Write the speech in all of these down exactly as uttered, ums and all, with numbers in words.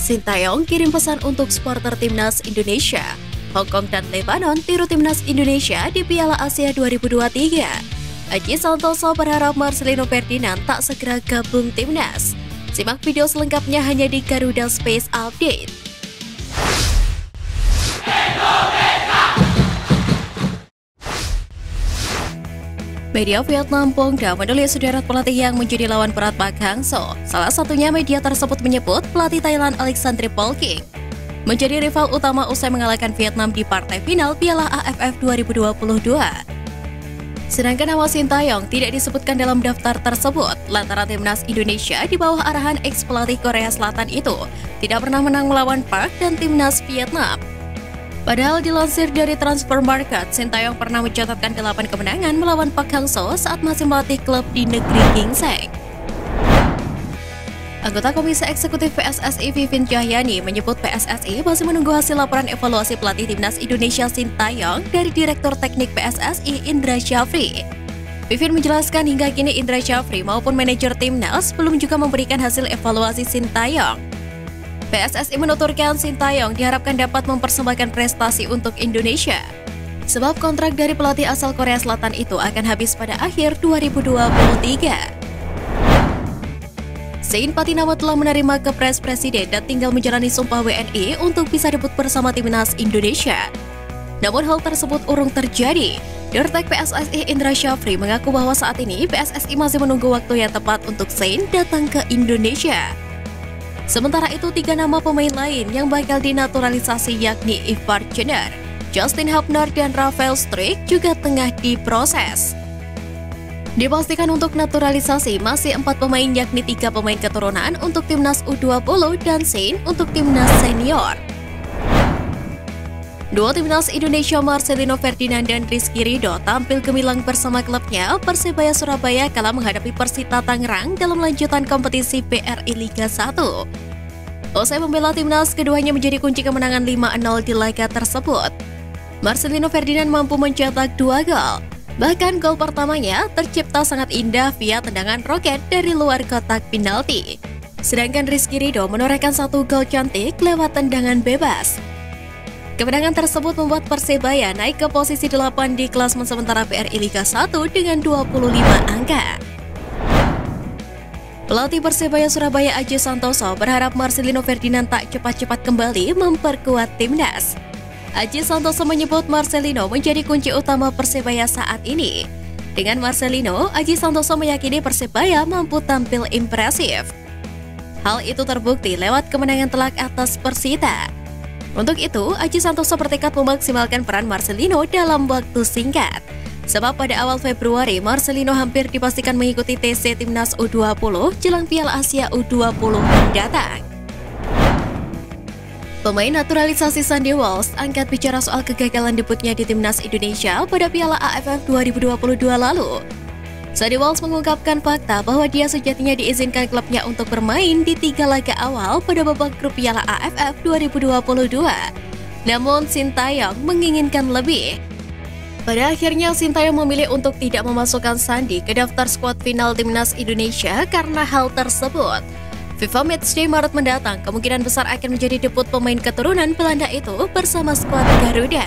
Sintayong kirim pesan untuk supporter timnas Indonesia. Hong Kong dan Lebanon tiru timnas Indonesia di Piala Asia dua ribu dua puluh tiga. Aji Santoso berharap Marcelino Ferdinand tak segera gabung timnas. Simak video selengkapnya hanya di Garuda Space Update. Media Vietnam Pongda menulis sederet pelatih yang menjadi lawan berat Park Hang-seo. Salah satunya media tersebut menyebut pelatih Thailand Alexandre Polking menjadi rival utama usai mengalahkan Vietnam di partai final Piala A F F dua ribu dua puluh dua. Sedangkan nama Sintayong tidak disebutkan dalam daftar tersebut lantaran timnas Indonesia di bawah arahan ex-pelatih Korea Selatan itu tidak pernah menang melawan Park dan timnas Vietnam. Padahal dilansir dari Transfer Market, Sintayong pernah mencatatkan delapan kemenangan melawan Park Hang-seo saat masih melatih klub di negeri Gingseng. Anggota Komisi Eksekutif P S S I Vivin Cahyani menyebut P S S I masih menunggu hasil laporan evaluasi pelatih timnas Indonesia Sintayong dari Direktur Teknik P S S I Indra Syafri. Vivin menjelaskan hingga kini Indra Syafri maupun manajer timnas belum juga memberikan hasil evaluasi Sintayong. P S S I menuturkan Sintayong diharapkan dapat mempersembahkan prestasi untuk Indonesia. Sebab kontrak dari pelatih asal Korea Selatan itu akan habis pada akhir dua ribu dua puluh tiga. Zain Patinama telah menerima kepres presiden dan tinggal menjalani sumpah W N I untuk bisa debut bersama timnas Indonesia. Namun hal tersebut urung terjadi. Dirtek P S S I Indra Syafri mengaku bahwa saat ini P S S I masih menunggu waktu yang tepat untuk Zain datang ke Indonesia. Sementara itu, tiga nama pemain lain yang bakal dinaturalisasi yakni Ivar Jenner, Justin Hubner, dan Rafael Struijk juga tengah diproses. Dipastikan untuk naturalisasi masih empat pemain yakni tiga pemain keturunan untuk timnas U dua puluh dan Zain untuk timnas senior. Dua timnas Indonesia Marcelino Ferdinand dan Rizky Ridho tampil gemilang bersama klubnya Persebaya Surabaya kala menghadapi Persita Tangerang dalam lanjutan kompetisi B R I Liga satu. Usai membela timnas, keduanya menjadi kunci kemenangan lima nol di laga tersebut. Marcelino Ferdinand mampu mencetak dua gol. Bahkan gol pertamanya tercipta sangat indah via tendangan roket dari luar kotak penalti. Sedangkan Rizky Ridho menorehkan satu gol cantik lewat tendangan bebas. Kemenangan tersebut membuat Persebaya naik ke posisi delapan di klasemen sementara B R I Liga satu dengan dua puluh lima angka. Pelatih Persebaya Surabaya Aji Santoso berharap Marcelino Ferdinand tak cepat-cepat kembali memperkuat timnas. Aji Santoso menyebut Marcelino menjadi kunci utama Persebaya saat ini. Dengan Marcelino, Aji Santoso meyakini Persebaya mampu tampil impresif. Hal itu terbukti lewat kemenangan telak atas Persita. Untuk itu, Aji Santoso bertekad memaksimalkan peran Marcelino dalam waktu singkat. Sebab pada awal Februari, Marcelino hampir dipastikan mengikuti T C Timnas U dua puluh jelang Piala Asia U dua puluh mendatang. Pemain naturalisasi Sandy Walsh angkat bicara soal kegagalan debutnya di Timnas Indonesia pada Piala A F F dua ribu dua puluh dua lalu. Sandy Walsh mengungkapkan fakta bahwa dia sejatinya diizinkan klubnya untuk bermain di tiga laga awal pada babak grup Piala A F F dua ribu dua puluh dua. Namun Sintayong menginginkan lebih. Pada akhirnya Sintayong memilih untuk tidak memasukkan Sandy ke daftar skuad final Timnas Indonesia karena hal tersebut. FIFA Matchday Maret mendatang kemungkinan besar akan menjadi debut pemain keturunan Belanda itu bersama skuad Garuda.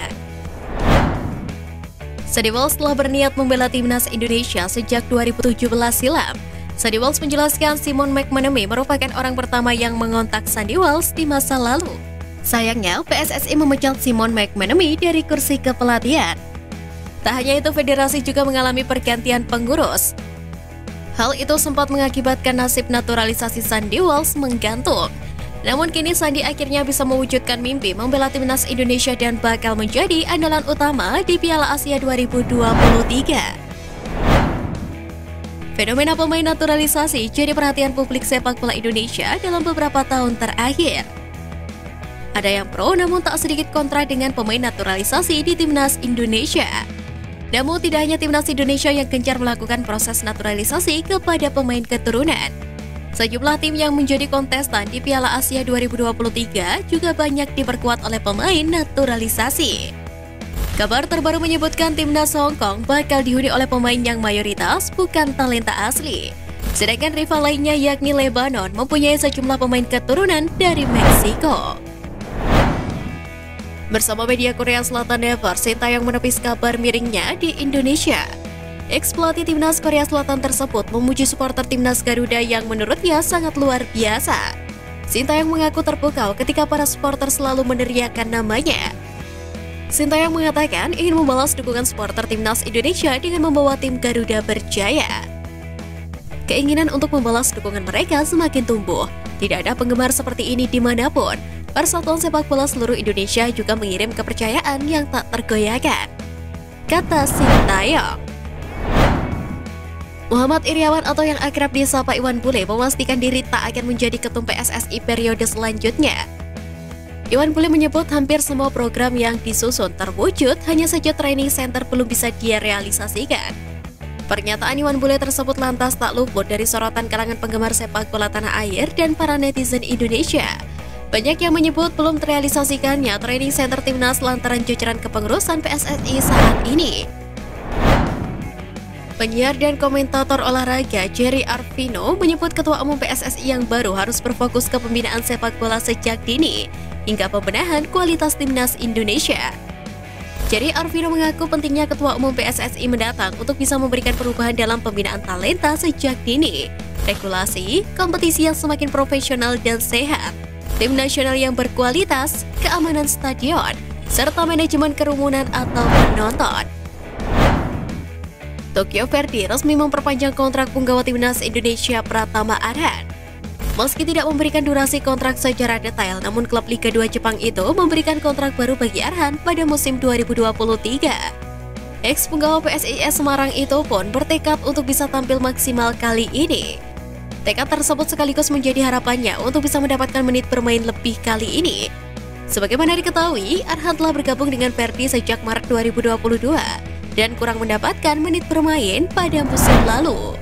Sandy Walsh telah berniat membela timnas Indonesia sejak dua ribu tujuh belas silam. Sandy Walsh menjelaskan Simon McManamy merupakan orang pertama yang mengontak Sandy Walsh di masa lalu. Sayangnya, P S S I memecat Simon McManamy dari kursi kepelatihan. Tak hanya itu, federasi juga mengalami pergantian pengurus. Hal itu sempat mengakibatkan nasib naturalisasi Sandy Walsh menggantung. Namun kini Sandy akhirnya bisa mewujudkan mimpi membela timnas Indonesia dan bakal menjadi andalan utama di Piala Asia dua ribu dua puluh tiga. Fenomena pemain naturalisasi jadi perhatian publik sepak bola Indonesia dalam beberapa tahun terakhir. Ada yang pro namun tak sedikit kontra dengan pemain naturalisasi di timnas Indonesia. Namun tidak hanya timnas Indonesia yang gencar melakukan proses naturalisasi kepada pemain keturunan. Sejumlah tim yang menjadi kontestan di Piala Asia dua ribu dua puluh tiga juga banyak diperkuat oleh pemain naturalisasi. Kabar terbaru menyebutkan timnas Hong Kong bakal dihuni oleh pemain yang mayoritas bukan talenta asli. Sedangkan rival lainnya yakni Lebanon mempunyai sejumlah pemain keturunan dari Meksiko. Bersama media Korea Selatan Never, Sintayong menepis kabar miringnya di Indonesia. Ex-pelatih timnas Korea Selatan tersebut memuji supporter timnas Garuda yang menurutnya sangat luar biasa. Sintayong mengaku terpukau ketika para supporter selalu meneriakkan namanya. Sintayong mengatakan ingin membalas dukungan supporter timnas Indonesia dengan membawa tim Garuda berjaya. Keinginan untuk membalas dukungan mereka semakin tumbuh. Tidak ada penggemar seperti ini dimanapun. Persatuan Sepak Bola Seluruh Indonesia juga mengirim kepercayaan yang tak tergoyahkan, kata Sintayong. Muhammad Iriawan atau yang akrab disapa Iwan Bule memastikan diri tak akan menjadi ketum P S S I periode selanjutnya. Iwan Bule menyebut hampir semua program yang disusun terwujud, hanya saja training center belum bisa dia realisasikan. Pernyataan Iwan Bule tersebut lantas tak luput dari sorotan kalangan penggemar sepak bola tanah air dan para netizen Indonesia. Banyak yang menyebut belum terrealisasikannya training center timnas lantaran jajaran kepengurusan P S S I saat ini. Penyiar dan komentator olahraga Jerry Arvino menyebut ketua umum P S S I yang baru harus berfokus ke pembinaan sepak bola sejak dini hingga pembenahan kualitas timnas Indonesia. Jerry Arvino mengaku pentingnya ketua umum P S S I mendatang untuk bisa memberikan perubahan dalam pembinaan talenta sejak dini, regulasi, kompetisi yang semakin profesional dan sehat, tim nasional yang berkualitas, keamanan stadion, serta manajemen kerumunan atau penonton. Tokyo Verdy resmi memperpanjang kontrak punggawa timnas Indonesia Pratama Arhan. Meski tidak memberikan durasi kontrak secara detail, namun klub Liga dua Jepang itu memberikan kontrak baru bagi Arhan pada musim dua ribu dua puluh tiga. Ex-punggawa P S I S Semarang itu pun bertekad untuk bisa tampil maksimal kali ini. Tekad tersebut sekaligus menjadi harapannya untuk bisa mendapatkan menit bermain lebih kali ini. Sebagaimana diketahui, Arhan telah bergabung dengan Verdy sejak Maret dua ribu dua puluh dua dan kurang mendapatkan menit bermain pada musim lalu.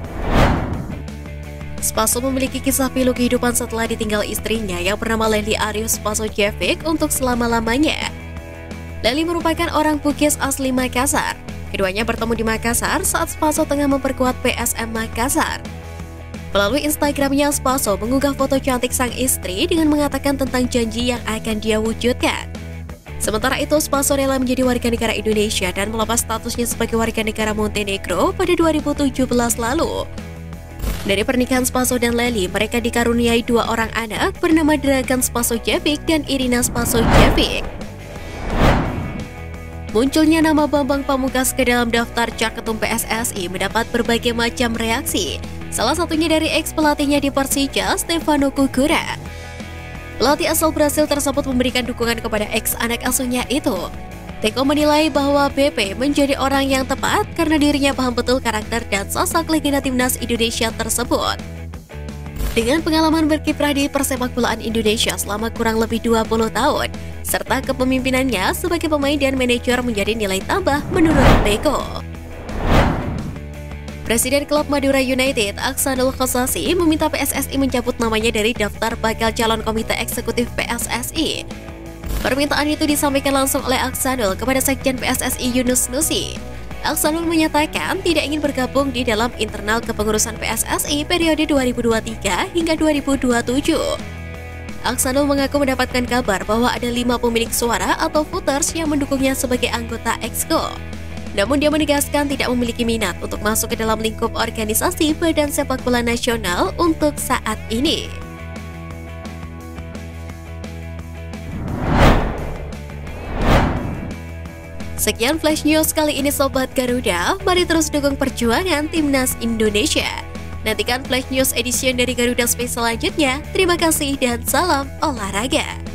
Spaso memiliki kisah pilu kehidupan setelah ditinggal istrinya yang bernama Lely Arius Spasojevic untuk selama-lamanya. Lely merupakan orang Bugis asli Makassar. Keduanya bertemu di Makassar saat Spaso tengah memperkuat P S M Makassar. Melalui Instagramnya, Spaso mengunggah foto cantik sang istri dengan mengatakan tentang janji yang akan dia wujudkan. Sementara itu, Spaso rela menjadi warga negara Indonesia dan melepas statusnya sebagai warga negara Montenegro pada dua ribu tujuh belas lalu. Dari pernikahan Spaso dan Lely, mereka dikaruniai dua orang anak bernama Dragan Spasojevic dan Irina Spasojevic. Munculnya nama Bambang Pamungkas ke dalam daftar caketum P S S I mendapat berbagai macam reaksi. Salah satunya dari ex-pelatihnya di Persija, Stefano Cugura. Pelatih asal Brasil tersebut memberikan dukungan kepada ex-anak asuhnya itu. Teko menilai bahwa B P menjadi orang yang tepat karena dirinya paham betul karakter dan sosok legenda timnas Indonesia tersebut. Dengan pengalaman berkiprah di persepakbolaan Indonesia selama kurang lebih dua puluh tahun, serta kepemimpinannya sebagai pemain dan manajer menjadi nilai tambah menurut Teko. Presiden klub Madura United, Aksanul Kossasi, meminta P S S I mencabut namanya dari daftar bakal calon komite eksekutif P S S I. Permintaan itu disampaikan langsung oleh Aksanul kepada Sekjen P S S I Yunus Nusi. Aksanul menyatakan tidak ingin bergabung di dalam internal kepengurusan P S S I periode dua ribu dua puluh tiga hingga dua ribu dua puluh tujuh. Aksanul mengaku mendapatkan kabar bahwa ada lima pemilik suara atau voters yang mendukungnya sebagai anggota Exco. Namun dia menegaskan tidak memiliki minat untuk masuk ke dalam lingkup organisasi Badan Sepak Bola Nasional untuk saat ini. Sekian Flash News kali ini Sobat Garuda, mari terus dukung perjuangan Timnas Indonesia. Nantikan Flash News edition dari Garuda Space selanjutnya. Terima kasih dan salam olahraga.